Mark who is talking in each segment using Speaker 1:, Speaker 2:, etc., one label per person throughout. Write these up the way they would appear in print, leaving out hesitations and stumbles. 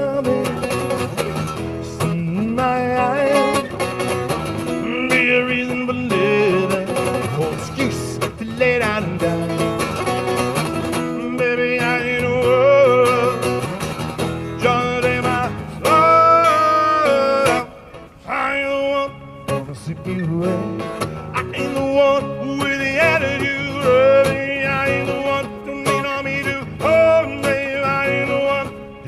Speaker 1: loving in my eyes. Be a reason for living, no excuse to lay down and die. Baby, I ain't the world, just ain't my love. I ain't the one to sweep you away. I ain't the one with the attitude, baby. I ain't the one to lean on me to hold me. I ain't the one.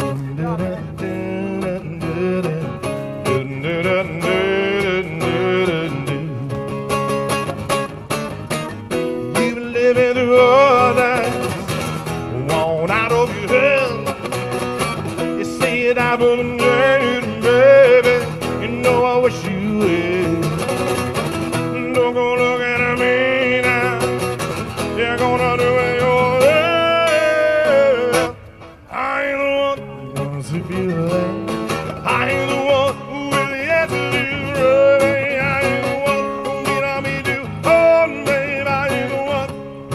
Speaker 1: You've been living through all that, worn out of your head. You say it out of the night, baby. You know I wish you would. Don't go looking at me now. You're gonna do it your way. I ain't the one gonna sweep you away. I ain't the one with the attitude, baby. I ain't the one who need on me to hold me, babe. I ain't the one.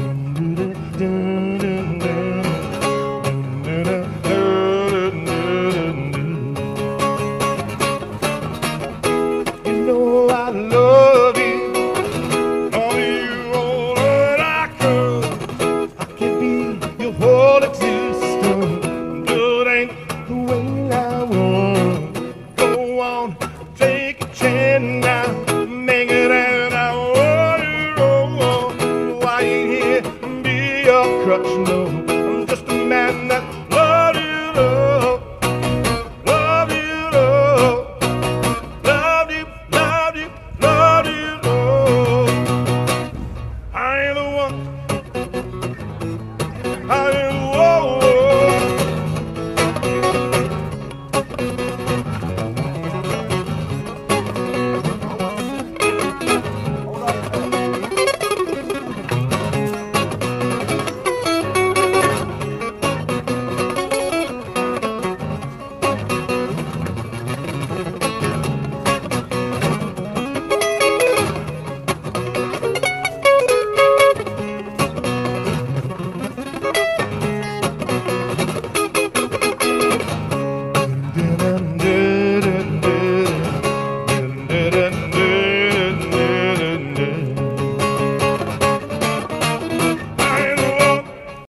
Speaker 1: You know I love you. Only you all that I could. I can be your whole existence. But it ain't the way I want.